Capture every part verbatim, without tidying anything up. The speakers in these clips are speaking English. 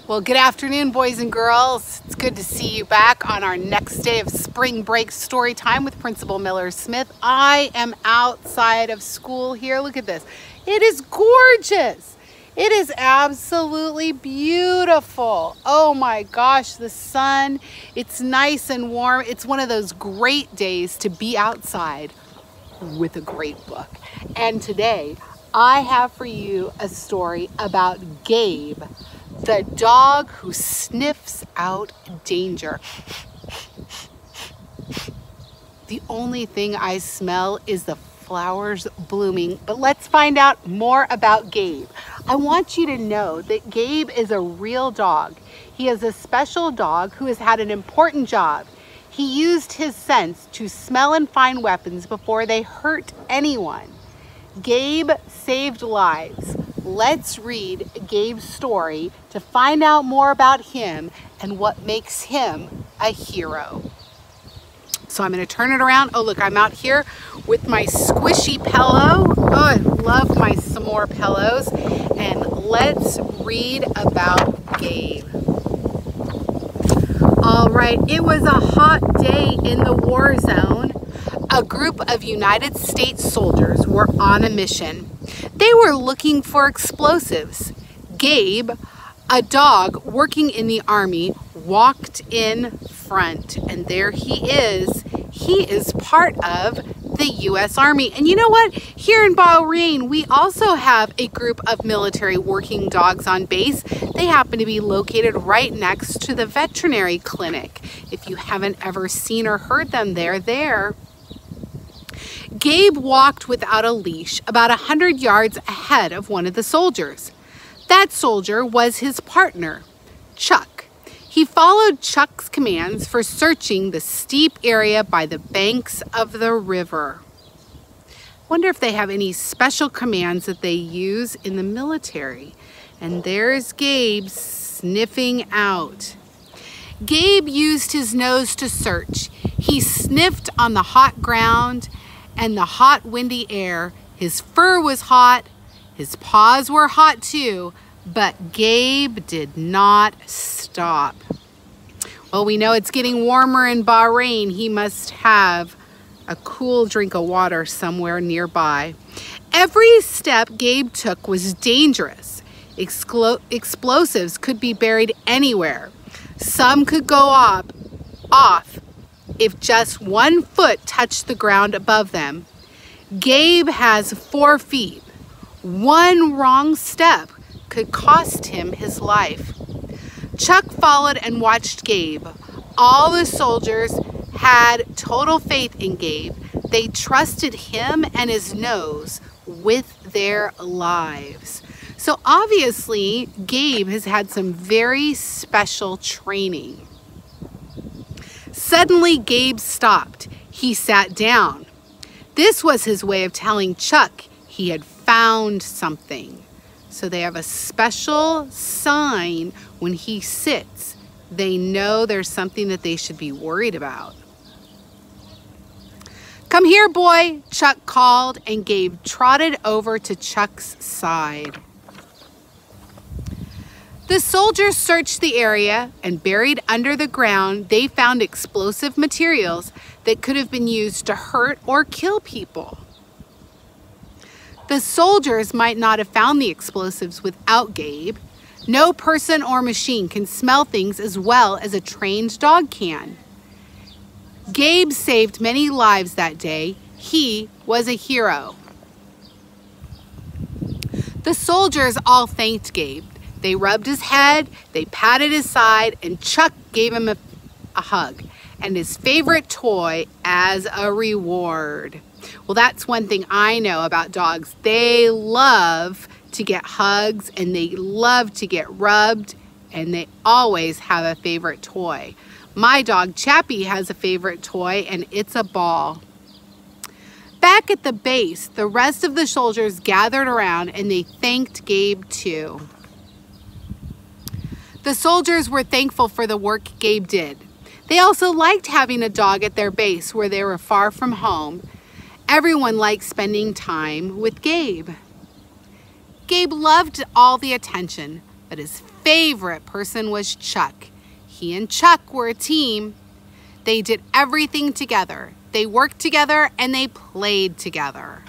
Well, good afternoon, boys and girls. It's good to see you back on our next day of spring break story time with Principal Miller Smith. I am outside of school here. Look at this. It is gorgeous. It is absolutely beautiful. Oh my gosh, the sun, it's nice and warm. It's one of those great days to be outside with a great book. And today, I have for you a story about Gabe, the dog who sniffs out danger. The only thing I smell is the flowers blooming, but let's find out more about Gabe. I want you to know that Gabe is a real dog. He is a special dog who has had an important job. He used his sense to smell and find weapons before they hurt anyone. Gabe saved lives. Let's read Gabe's story to find out more about him and what makes him a hero. So I'm going to turn it around. Oh, look, I'm out here with my squishy pillow. Oh, I love my s'more pillows. And let's read about Gabe. All right, it was a hot day in the war zone. A group of United States soldiers were on a mission. They were looking for explosives. Gabe, a dog working in the army, walked in front, and there he is. He is part of the U S Army. And you know what? Here in Bahrain, we also have a group of military working dogs on base. They happen to be located right next to the veterinary clinic. If you haven't ever seen or heard them, they're there. Gabe walked without a leash about a hundred yards ahead of one of the soldiers. That soldier was his partner, Chuck. He followed Chuck's commands for searching the steep area by the banks of the river. Wonder if they have any special commands that they use in the military. And there's Gabe sniffing out. Gabe used his nose to search. He sniffed on the hot ground and the hot, windy air. His fur was hot. His paws were hot too, but Gabe did not stop. Well, we know it's getting warmer in Bahrain. He must have a cool drink of water somewhere nearby. Every step Gabe took was dangerous. Exclo- explosives could be buried anywhere. Some could go up, off if just one foot touched the ground above them. Gabe has four feet. One wrong step could cost him his life. Chuck followed and watched Gabe. All the soldiers had total faith in Gabe. They trusted him and his nose with their lives. So obviously, Gabe has had some very special training. Suddenly, Gabe stopped. He sat down. This was his way of telling Chuck he had found something. So they have a special sign when he sits. They know there's something that they should be worried about. "Come here, boy," Chuck called, and Gabe trotted over to Chuck's side. The soldiers searched the area, and buried under the ground, they found explosive materials that could have been used to hurt or kill people. The soldiers might not have found the explosives without Gabe. No person or machine can smell things as well as a trained dog can. Gabe saved many lives that day. He was a hero. The soldiers all thanked Gabe. They rubbed his head, they patted his side, and Chuck gave him a, a hug and his favorite toy as a reward. Well, that's one thing I know about dogs. They love to get hugs and they love to get rubbed, and they always have a favorite toy. My dog Chappie has a favorite toy, and it's a ball. Back at the base, the rest of the soldiers gathered around and they thanked Gabe too. The soldiers were thankful for the work Gabe did. They also liked having a dog at their base where they were far from home. Everyone liked spending time with Gabe. Gabe loved all the attention, but his favorite person was Chuck. He and Chuck were a team. They did everything together. They worked together and they played together.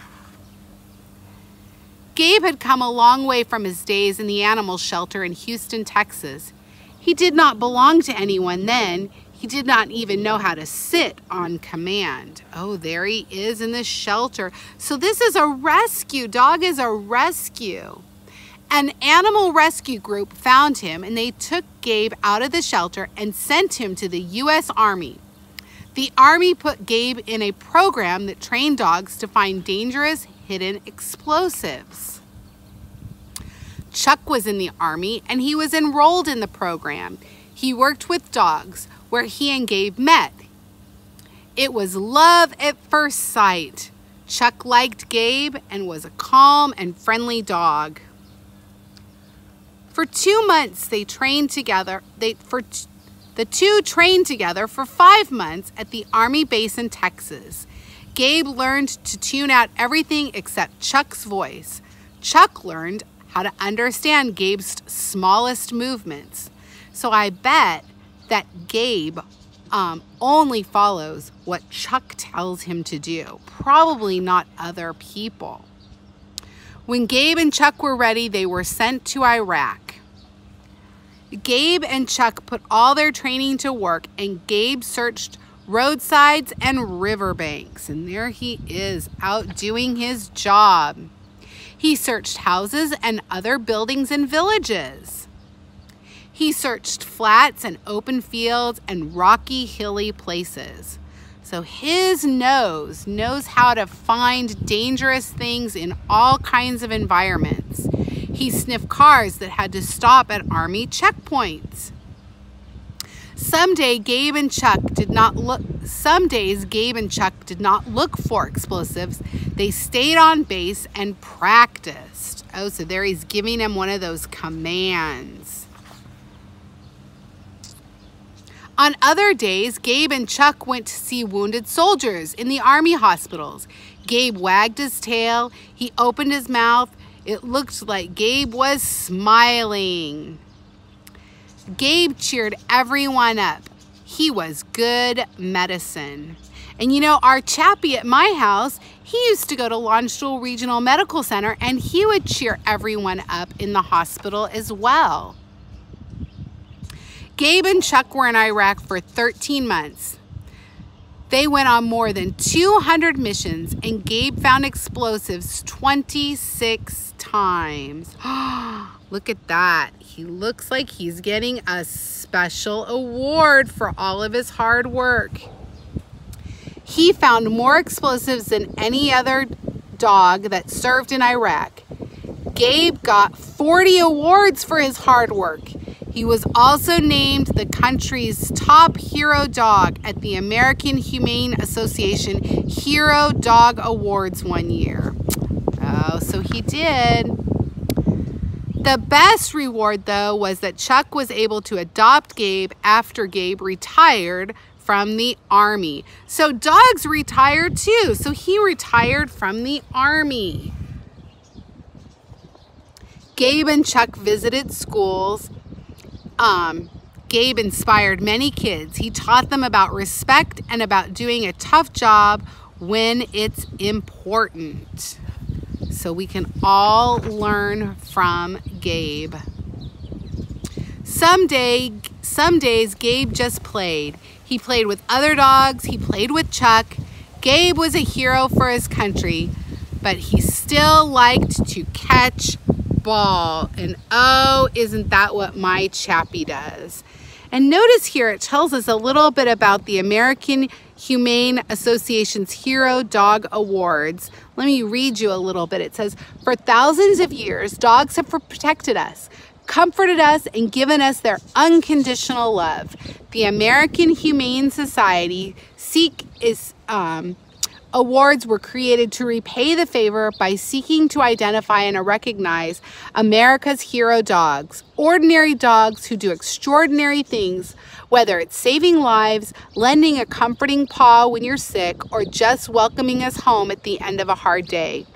Gabe had come a long way from his days in the animal shelter in Houston, Texas. He did not belong to anyone then. He did not even know how to sit on command. Oh, there he is in the shelter. So this is a rescue. Dog is a rescue. An animal rescue group found him and they took Gabe out of the shelter and sent him to the U S Army. The Army put Gabe in a program that trained dogs to find dangerous hidden explosives. Chuck was in the Army and he was enrolled in the program. He worked with dogs where he and Gabe met. It was love at first sight. Chuck liked Gabe and was a calm and friendly dog. For two months they trained together. They for t- the two trained together for five months at the Army base in Texas. Gabe learned to tune out everything except Chuck's voice. Chuck learned how to understand Gabe's smallest movements. So I bet that Gabe um, only follows what Chuck tells him to do, probably not other people. When Gabe and Chuck were ready, they were sent to Iraq. Gabe and Chuck put all their training to work, and Gabe searched roadsides and riverbanks. And there he is, out doing his job. He searched houses and other buildings and villages. He searched flats and open fields and rocky, hilly places. So his nose knows how to find dangerous things in all kinds of environments. He sniffed cars that had to stop at Army checkpoints. Someday Gabe and Chuck did not look some days Gabe and Chuck did not look for explosives. They stayed on base and practiced. Oh, so there he's giving him one of those commands. On other days, Gabe and Chuck went to see wounded soldiers in the Army hospitals. Gabe wagged his tail. He opened his mouth. It looked like Gabe was smiling. Gabe cheered everyone up. He was good medicine. And you know, our chappie at my house, he used to go to Longstool Regional Medical Center and he would cheer everyone up in the hospital as well. Gabe and Chuck were in Iraq for thirteen months. They went on more than two hundred missions and Gabe found explosives twenty-six times. Look at that. He looks like he's getting a special award for all of his hard work. He found more explosives than any other dog that served in Iraq. Gabe got forty awards for his hard work. He was also named the country's top hero dog at the American Humane Association Hero Dog Awards one year. Oh, so he did. The best reward, though, was that Chuck was able to adopt Gabe after Gabe retired from the Army. So dogs retire too. So he retired from the Army. Gabe and Chuck visited schools. Um, Gabe inspired many kids. He taught them about respect and about doing a tough job when it's important. So we can all learn from Gabe. Someday, some days Gabe just played. He played with other dogs. He played with Chuck. Gabe was a hero for his country, but he still liked to catch ball. And oh, isn't that what my chappie does? And notice here it tells us a little bit about the American Humane Association's Hero Dog Awards. Let me read you a little bit. It says, for thousands of years, dogs have protected us, comforted us, and given us their unconditional love. The American Humane Society seek is um, awards were created to repay the favor by seeking to identify and recognize America's hero dogs, ordinary dogs who do extraordinary things, whether it's saving lives, lending a comforting paw when you're sick, or just welcoming us home at the end of a hard day.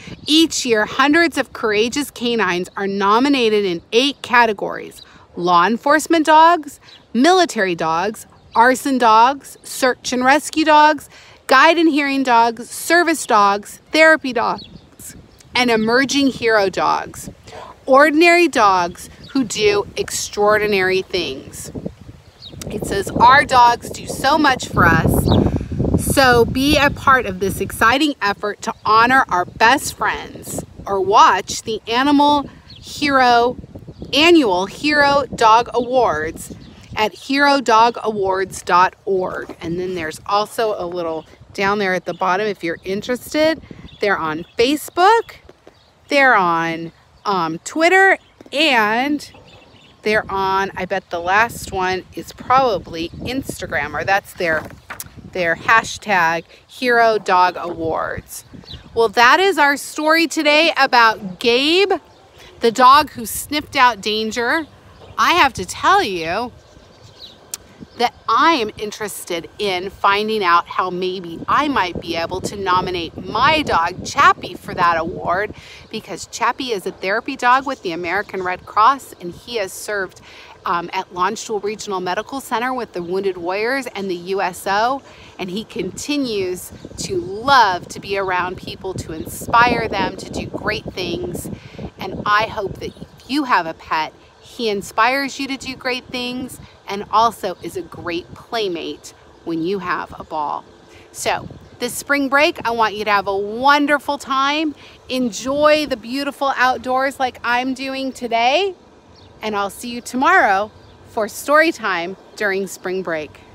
Each year, hundreds of courageous canines are nominated in eight categories: law enforcement dogs, military dogs, arson dogs, search and rescue dogs, guide and hearing dogs, service dogs, therapy dogs, and emerging hero dogs. Ordinary dogs who do extraordinary things. It says, our dogs do so much for us. So be a part of this exciting effort to honor our best friends, or watch the Animal Hero Annual Hero Dog Awards at hero dog awards dot org. And then there's also a little down there at the bottom if you're interested. They're on Facebook, they're on um, Twitter, and they're on, I bet the last one is probably Instagram, or that's their their hashtag Hero Dog Awards. Well, that is our story today about Gabe, the dog who sniffed out danger. I have to tell you that I am interested in finding out how maybe I might be able to nominate my dog Chappie for that award, because Chappie is a therapy dog with the American Red Cross, and he has served um, at Launchtool Regional Medical Center with the Wounded Warriors and the U S O, and he continues to love to be around people, to inspire them to do great things. And I hope that if you have a pet, he inspires you to do great things, and also is a great playmate when you have a ball. So this spring break, I want you to have a wonderful time. Enjoy the beautiful outdoors like I'm doing today, and I'll see you tomorrow for story time during spring break.